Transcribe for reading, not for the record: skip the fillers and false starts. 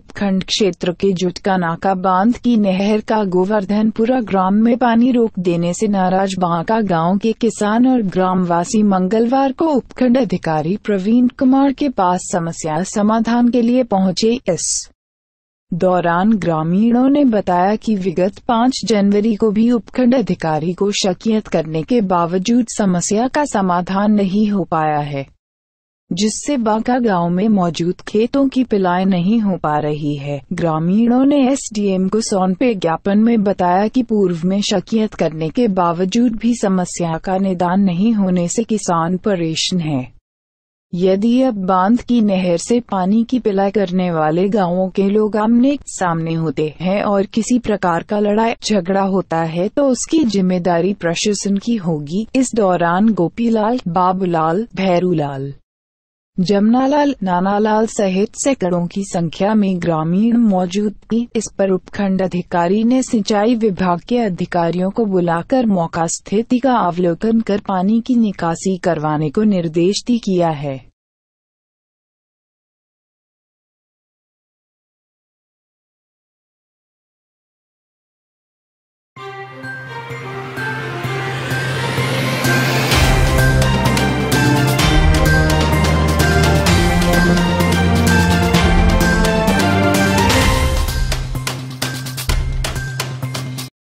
उपखंड क्षेत्र के जुटका नाका बांध की नहर का गोवर्धनपुरा ग्राम में पानी रोक देने से नाराज बांका गांव के किसान और ग्रामवासी मंगलवार को उपखंड अधिकारी प्रवीण कुमार के पास समस्या समाधान के लिए पहुंचे। इस दौरान ग्रामीणों ने बताया कि विगत 5 जनवरी को भी उपखंड अधिकारी को शिकायत करने के बावजूद समस्या का समाधान नहीं हो पाया है, जिससे बांका गांव में मौजूद खेतों की पिलाई नहीं हो पा रही है। ग्रामीणों ने एसडीएम को सौंपे ज्ञापन में बताया कि पूर्व में शिकायत करने के बावजूद भी समस्या का निदान नहीं होने से किसान परेशान है। यदि अब बांध की नहर से पानी की पिलाई करने वाले गांवों के लोग आमने सामने होते हैं और किसी प्रकार का लड़ाई झगड़ा होता है तो उसकी जिम्मेदारी प्रशासन की होगी। इस दौरान गोपीलाल, बाबूलाल, भैरूलाल, जमनालाल, नानालाल सहित सैकड़ों की संख्या में ग्रामीण मौजूद थे। इस पर उपखंड अधिकारी ने सिंचाई विभाग के अधिकारियों को बुलाकर मौका स्थिति का अवलोकन कर पानी की निकासी करवाने को निर्देश दिया है।